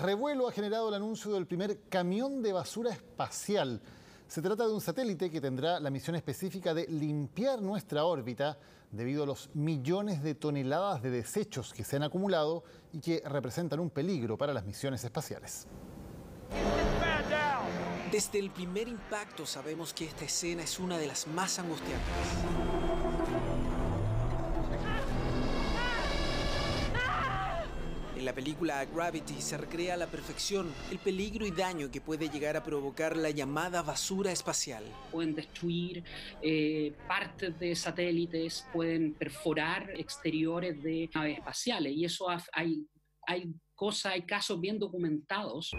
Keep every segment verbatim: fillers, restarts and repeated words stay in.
Revuelo ha generado el anuncio del primer camión de basura espacial. Se trata de un satélite que tendrá la misión específica de limpiar nuestra órbita debido a los millones de toneladas de desechos que se han acumulado y que representan un peligro para las misiones espaciales. Desde el primer impacto sabemos que esta escena es una de las más angustiantes. En la película Gravity se recrea a la perfección el peligro y daño que puede llegar a provocar la llamada basura espacial. Pueden destruir eh, partes de satélites, pueden perforar exteriores de naves espaciales y eso hay, hay cosas, hay casos bien documentados.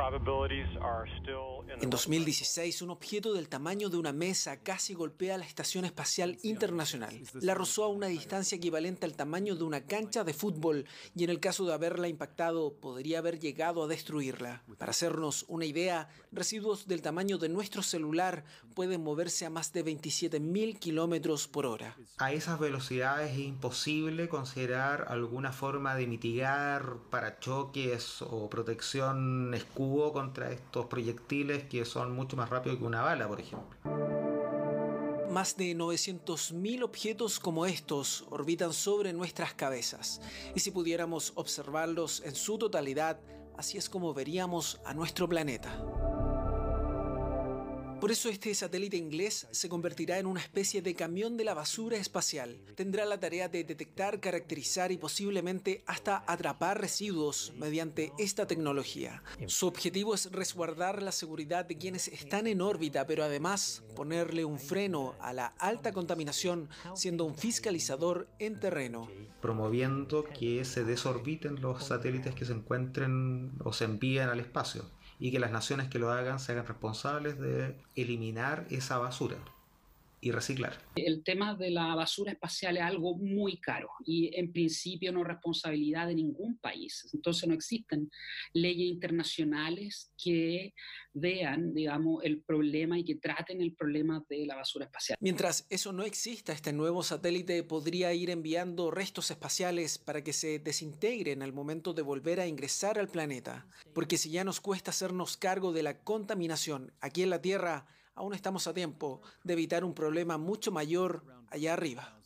En dos mil dieciséis, un objeto del tamaño de una mesa casi golpea la Estación Espacial Internacional. La rozó a una distancia equivalente al tamaño de una cancha de fútbol y en el caso de haberla impactado, podría haber llegado a destruirla. Para hacernos una idea, residuos del tamaño de nuestro celular pueden moverse a más de veintisiete mil kilómetros por hora. A esas velocidades es imposible considerar alguna forma de mitigar parachoques o protección escudo contra estos proyectiles que son mucho más rápidos que una bala, por ejemplo. Más de novecientos mil objetos como estos orbitan sobre nuestras cabezas. Y si pudiéramos observarlos en su totalidad, así es como veríamos a nuestro planeta. Por eso este satélite inglés se convertirá en una especie de camión de la basura espacial. Tendrá la tarea de detectar, caracterizar y posiblemente hasta atrapar residuos mediante esta tecnología. Su objetivo es resguardar la seguridad de quienes están en órbita, pero además ponerle un freno a la alta contaminación, siendo un fiscalizador en terreno. Promoviendo que se desorbiten los satélites que se encuentren o se envíen al espacio, y que las naciones que lo hagan se hagan responsables de eliminar esa basura y reciclar. El tema de la basura espacial es algo muy caro y en principio no es responsabilidad de ningún país. Entonces no existen leyes internacionales que vean, digamos, el problema y que traten el problema de la basura espacial. Mientras eso no exista, este nuevo satélite podría ir enviando restos espaciales para que se desintegren al momento de volver a ingresar al planeta. Porque si ya nos cuesta hacernos cargo de la contaminación aquí en la Tierra, aún estamos a tiempo de evitar un problema mucho mayor allá arriba.